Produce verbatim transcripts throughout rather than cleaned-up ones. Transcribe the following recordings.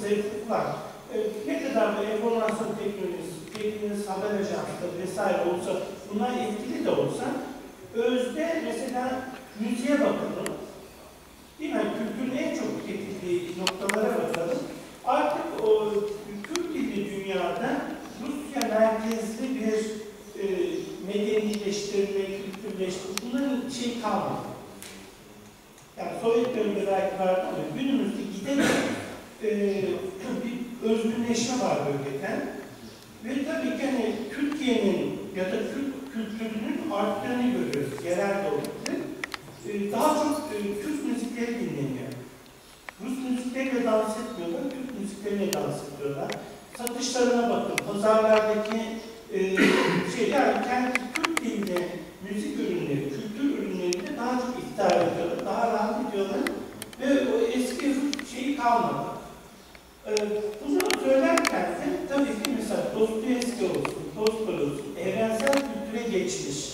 zayıflık var. E, ne kadar da enformasyon teknolojisi, dediğiniz haber ajansları vesaire olsa, bunlar etkili de olsa, özde mesela müziğe bakalım. Değil mi? Kültürün en çok tüketildiği noktalara bakalım. Artık o Türk dili dünyada Rusya merkezli bir e, medenileştirme, kültürleştirme, bunların şey kalmadı. Yani Sovyet döneminde belki vardı ama günümüzde giderek e, bir özgünleşme var bölgeden. Ve tabii ki hani Türkiye'nin ya da Türk kültürünün arttığını görüyoruz yerel olarak. E, daha çok e, Türk müzikleri dinleniyor. Rus müzikleriyle dans etmiyorlar, Türk müzikleriyle dans ediyorlar. Satışlarına bakın, pazarlardaki e, şey, yani kendi Türk dilinde müzik ürünleri, kültür ürünleriyle daha çok iftihar ediyorlar, daha rahat ediyorlar ve o eski şeyi kalmadı. E, bunu söylerken de tabii ki mesela Dostoyevski olsun, Tolstoy olsun, evrensel kültüre geçmiş,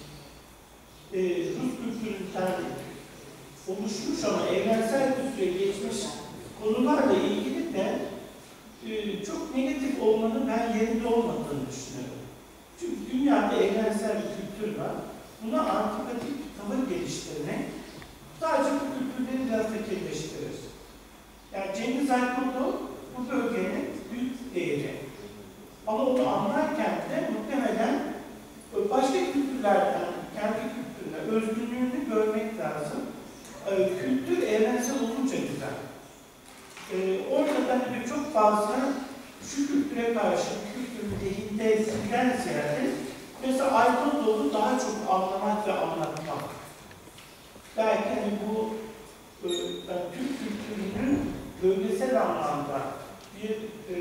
e, Rus kültüründen oluşmuş ama evrensel kültüre geçmiş konularla ilgili de e, çok negatif olmanın ben yerinde olmadığını düşünüyorum. Çünkü dünyada evrensel bir kültür var. Buna antipatik bir tavır geliştirmek sadece bu kültürleri biraz fakirleştirir. Yani Cengiz Aytmatov bu bölgenin büyük değeri. Ama onu anlarken de muhtemelen başka kültürlerden, kendi kültürüne özgünlüğünü görmek lazım. Kültür evrensel olunca güzel. Ee, orada da hani çok fazla şu kültüre karşı kültürün lehindesinden ziyade mesela Aytmatoğlu daha çok anlamak ve anlatmak. Belki hani bu e, yani Türk kültürünün bölgesel anlamda bir e,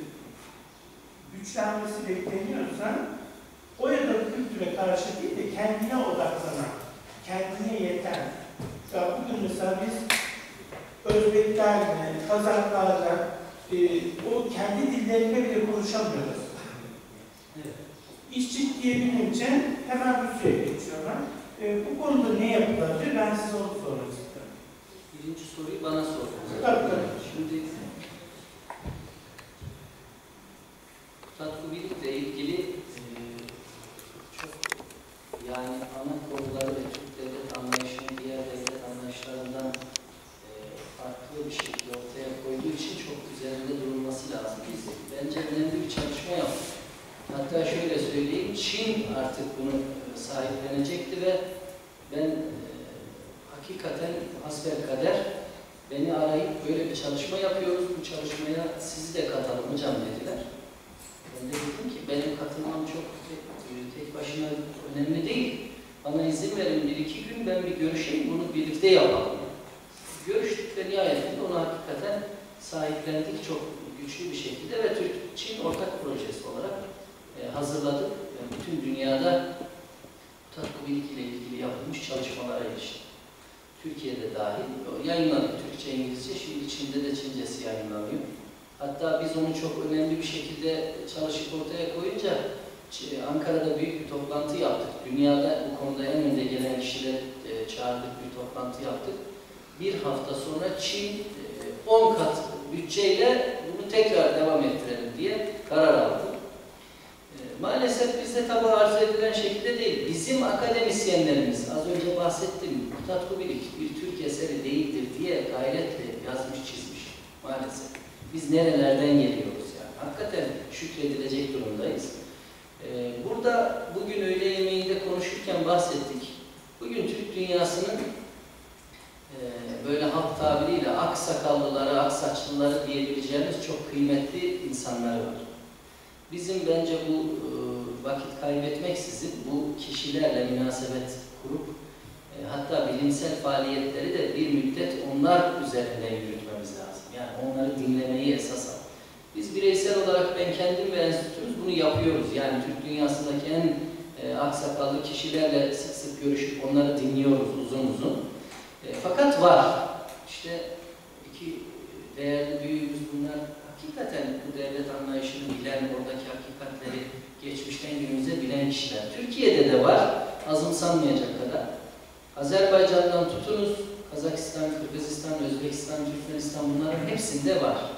güçlenmesi bekleniyorsa o ya da kültüre karşı değil de kendine odaklanan, kendine yeten. Ya bugün mesela biz Özbeklerle, Kazaklarla e, o kendi dillerinde bile konuşamıyoruz. Evet. İş ciddiye binince hemen Rusya'ya geçiyorlar. E, bu konuda ne yapılabilir? Ben size onu sormak istiyorum. Birinci soruyu bana sordunuz. Tabii tabii. Şimdi Tatlıbilikle ilgili e, çok yani ana konuları ve Türk devlet anlayışının diğer devlet anlayışlarından e, farklı bir şekilde ortaya koyduğu için çok üzerinde durulması lazım. Biz bence önemli bir çalışma yaptık. Hatta şöyle söyleyeyim, Çin artık bunu e, sahiplenecekti ve ben e, hakikaten hasbelkader beni arayıp böyle bir çalışma yapıyoruz, bu çalışmaya sizi de katalım hocam dediler. Ben de dedim ki benim katılmam çok tek, tek başına önemli değil. Bana izin verin bir iki gün ben bir görüşeyim, bunu birlikte yapalım. Görüştük ve nihayetinde onu hakikaten sahiplendik çok güçlü bir şekilde ve Türk-Çin ortak projesi olarak e, hazırladık. Yani bütün dünyada Tatlıbilik ile ilgili yapılmış çalışmalara ilişkin. Türkiye'de dahil yayınladık Türkçe, İngilizce, şimdi Çin'de de Çincesi yayınlanıyor. Hatta biz onu çok önemli bir şekilde çalışıp ortaya koyunca Ankara'da büyük bir toplantı yaptık. Dünyada bu konuda en önde gelen kişiler çağırdık, bir toplantı yaptık. Bir hafta sonra Çin on kat bütçeyle bunu tekrar devam ettirelim diye karar aldı. Maalesef bizde tabi arzu edilen şekilde değil. Bizim akademisyenlerimiz, az önce bahsettiğim bu Tatlıbilik bir Türk eseri değildir diye gayretle yazmış çizmiş maalesef. Biz nerelerden geliyoruz yani. Hakikaten şükredilecek durumdayız. Ee, burada bugün öğle yemeğinde konuşurken bahsettik. Bugün Türk dünyasının e, böyle halk tabiriyle ak sakallıları, ak saçlıları diyebileceğimiz çok kıymetli insanlar var. Bizim bence bu e, vakit kaybetmeksizin bu kişilerle münasebet kurup e, hatta bilimsel faaliyetleri de bir müddet onlar üzerinden yürütmemiz lazım. Yani onları dinlemeyi esas al. Biz bireysel olarak ben kendim ve enstitümüz bunu yapıyoruz. Yani Türk dünyasındaki en e, aksakallı kişilerle sık sık görüşüp onları dinliyoruz uzun uzun. E, fakat var. İşte iki değerli büyüğümüz bunlar. Hakikaten bu devlet anlayışını bilen, oradaki hakikatleri geçmişten günümüze bilen kişiler. Türkiye'de de var, azımsanmayacak kadar. Azerbaycan'dan tutunuz, Kazakistan, Kırgızistan, Özbekistan, Türkmenistan bunların hepsinde var.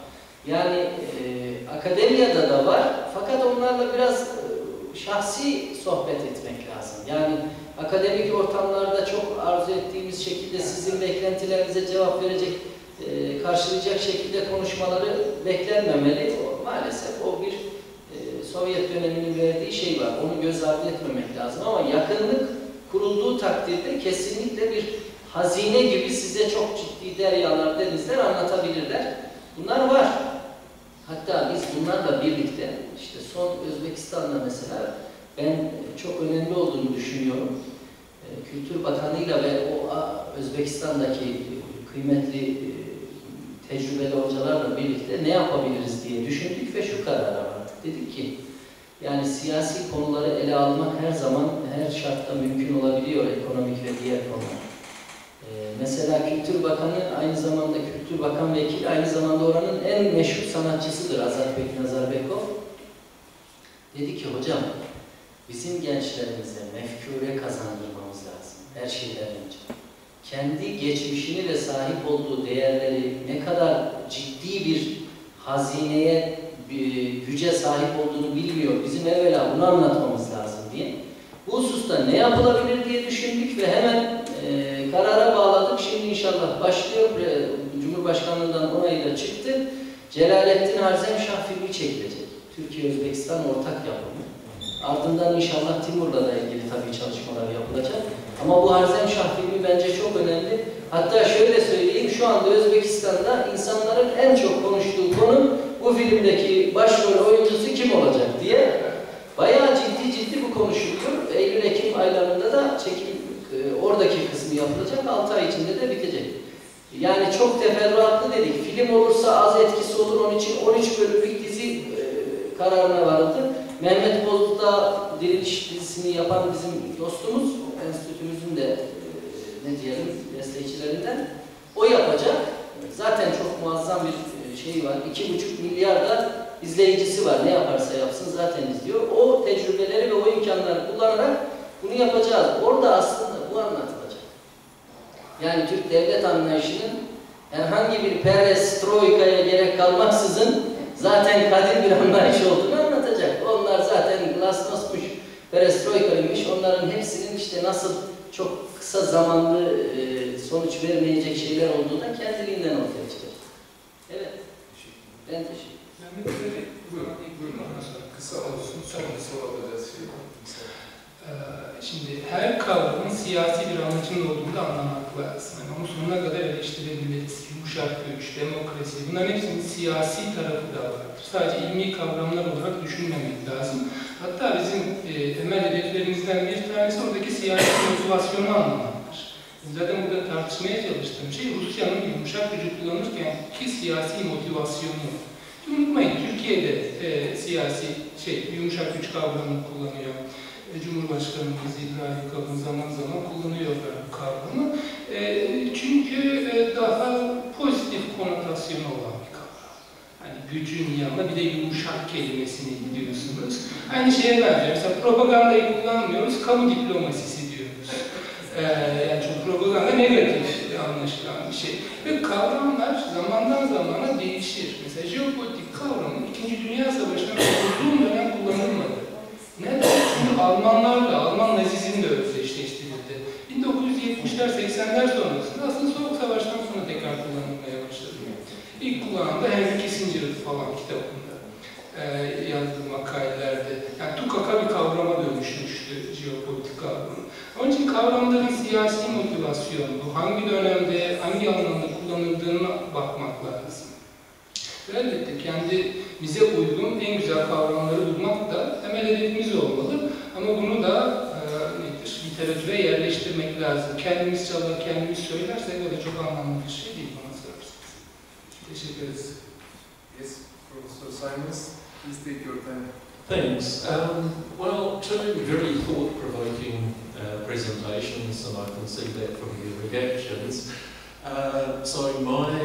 Yani e, akademiyada da var fakat onlarla biraz e, şahsi sohbet etmek lazım. Yani akademik ortamlarda çok arzu ettiğimiz şekilde sizin beklentilerinize cevap verecek, e, karşılayacak şekilde konuşmaları beklenmemeli. O, maalesef o bir e, Sovyet döneminin verdiği şey var. Onu göz ardı etmemek lazım ama yakınlık kurulduğu takdirde kesinlikle bir hazine gibi size çok ciddi deryalar, denizler anlatabilirler. Bunlar var. Hatta biz bunlarla birlikte, işte son Özbekistan'da mesela ben çok önemli olduğunu düşünüyorum. Kültür Bakanı'yla ve o Özbekistan'daki kıymetli tecrübeli hocalarla birlikte ne yapabiliriz diye düşündük ve şu karara vardık. Dedik ki, yani siyasi konuları ele almak her zaman, her şartta mümkün olabiliyor, ekonomik ve diğer konular. Mesela Kültür Bakanı aynı zamanda Kültür Bakan Vekili, aynı zamanda oranın en meşhur sanatçısıdır Azatbek Nazarbekov. Dedi ki hocam, bizim gençlerimize mefkure kazandırmamız lazım her şeyden önce. Kendi geçmişini ve sahip olduğu değerleri ne kadar ciddi bir hazineye, bir güce sahip olduğunu bilmiyor. Bizim evvela bunu anlatmamız lazım diye. Bu hususta ne yapılabilir diye düşündük ve hemen e, karara bağladık. Şimdi inşallah başlıyor. E, Cumhurbaşkanlığından onayı da çıktı. Celalettin Harzemşah filmi çekilecek. Türkiye-Özbekistan ortak yapımı. Ardından inşallah Timur'la da ilgili tabii çalışmalar yapılacak. Ama bu Harzemşah filmi bence çok önemli. Hatta şöyle söyleyeyim, şu anda Özbekistan'da insanların en çok konuştuğu konu bu filmdeki başrol oyuncusu kim olacak diye. Bayağı ciddi ciddi bu konuşuluyor. Eylül-Ekim aylarında da çekim e, oradaki kısmı yapılacak. altı ay içinde de bitecek. Yani çok teferruatlı dedik. Film olursa az etkisi olur. Onun için on üç bölümlük dizi e, kararına varıldı. Mehmet Bozlu da Diriliş dizisini yapan bizim dostumuz, enstitümüzün de e, ne diyelim destekçilerinden. O yapacak. Zaten çok muazzam bir şey var. iki buçuk milyar da izleyicisi var. Ne yaparsa yapsın zaten izliyor. O tecrübeleri ve o imkanları kullanarak bunu yapacağız. Orada aslında bu anlatılacak. Yani Türk devlet anlayışının herhangi bir perestroikaya gerek kalmaksızın zaten kadim bir anlayış olduğunu anlatacak. Onlar zaten glasnostmuş, perestroikaymış. Onların hepsinin işte nasıl çok kısa zamanlı sonuç vermeyecek şeyler olduğuna kendiliğinden ortaya çıkacak. Evet. Ben teşekkür ederim. Mehmet Bey, buyurun. Buyurun. Kısa olsun, sonra soracağız. Ee, şimdi her kavramın siyasi bir amacının olduğunu da anlamak lazım. Yani onu sonuna kadar eleştirebiliriz. Yumuşak güç, demokrasi, bunların hepsinin siyasi tarafı da vardır. Sadece ilmi kavramlar olarak düşünmemek lazım. Hatta bizim e, temel hedeflerimizden bir tanesi oradaki siyasi motivasyonu anlamaktır. Zaten burada tartışmaya çalıştığım şey Rusya'nın yumuşak gücü kullanırken ki siyasi motivasyonu. Unutmayın, Türkiye'de e, siyasi şey, yumuşak güç kavramını kullanıyor. E, Cumhurbaşkanımız İbrahim Kalın zaman zaman kullanıyorlar bu kavramı. E, çünkü e, daha pozitif konotasyonu olan bir kavram. Hani gücün yanında bir de yumuşak kelimesini biliyorsunuz. Aynı şeye benziyor. Mesela propagandayı kullanmıyoruz, kamu diplomasisi diyoruz. E, yani çok propaganda negatif anlaşılan bir şey. Ve kavramlar zamandan zamana değişir. Mesela jeopolitik kavramı İkinci Dünya Savaşı'nda uzun dönem kullanılmadı. Neden? Çünkü Almanlarla, Alman nazizmle özdeşleştirildi. bin dokuz yüz yetmişler, seksenler sonrasında aslında Soğuk Savaş'tan sonra tekrar kullanılmaya başladı. İlk kullanan da Henry Kissinger falan kitabında e, yazdığı makalelerde. Yani tukaka bir kavrama dönüşmüştü jeopolitik kavramı. Onun için kavramların siyasi motivasyonu, hangi dönemde, hangi anlamda kullanıldığına bakmak lazım. Ve elbette kendimize uygun en güzel kavramları bulmak da temel hedefimiz olmalı. Ama bunu da e, nedir, literatüre yerleştirmek lazım. Kendimiz çalar, kendimiz söylersek o da çok anlamlı bir şey değil bana sorarsanız. Teşekkür ederiz. Yes, Professor Simons, please take your time. Thanks. Um, well, two very thought-provoking uh, presentations, and I can see that from your reactions. Uh, so my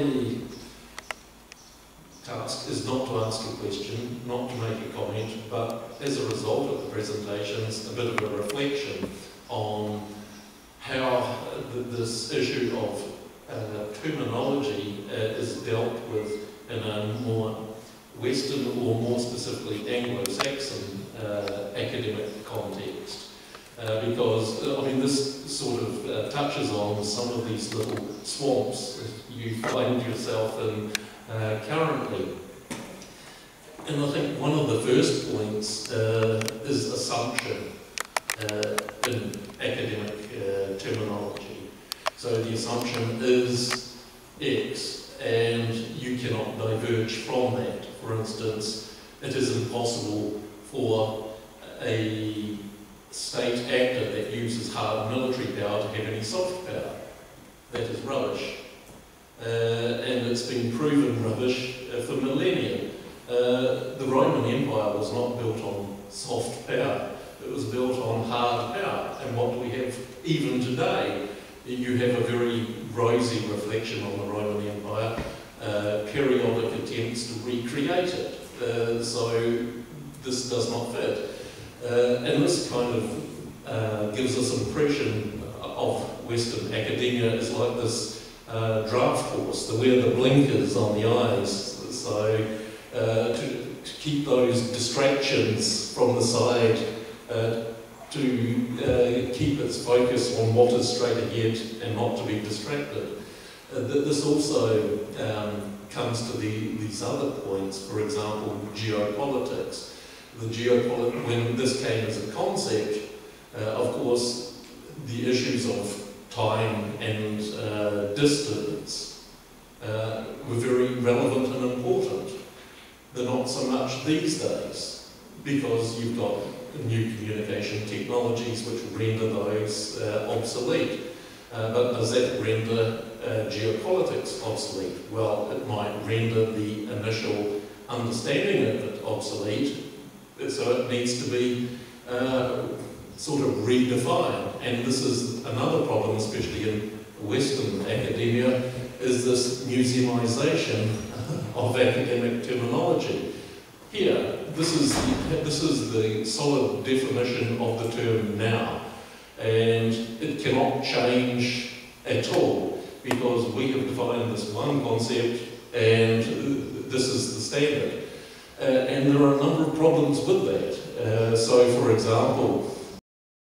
task is not to ask a question, not to make a comment, but as a result of the presentations, a bit of a reflection on how th this issue of uh, terminology uh, is dealt with in a more Western or more specifically Anglo-Saxon uh, academic context. Uh, because, uh, I mean, this sort of uh, touches on some of these little swamps that you find yourself in uh, currently. And I think one of the first points uh, is assumption uh, in academic uh, terminology. So the assumption is X, and you cannot diverge from that. For instance, it is impossible for a state actor that uses hard military power to have any soft power. That is rubbish. Uh, and it's been proven rubbish uh, for millennia. Uh, the Roman Empire was not built on soft power. It was built on hard power. And what do we have even today? You have a very rosy reflection on the Roman Empire, uh, periodic attempts to recreate it. Uh, so this does not fit. Uh, and this kind of uh, gives us an impression of Western academia as like this uh, draft horse, the wear the blinkers on the eyes, so uh, to, to keep those distractions from the side, uh, to uh, keep its focus on what is straight ahead and not to be distracted. Uh, th this also um, comes to the, these other points, for example, geopolitics. The geopolit when this came as a concept, uh, of course, the issues of time and uh, distance uh, were very relevant and important. They're not so much these days, because you've got new communication technologies which render those uh, obsolete. Uh, but does that render uh, geopolitics obsolete? Well, it might render the initial understanding of it obsolete, so it needs to be uh, sort of redefined. And this is another problem, especially in Western academia, is this museumisation of academic terminology. Here, this is, the, this is the solid definition of the term now, and it cannot change at all, because we have defined this one concept, and this is the standard. Uh, and there are a number of problems with that. Uh, so, for example,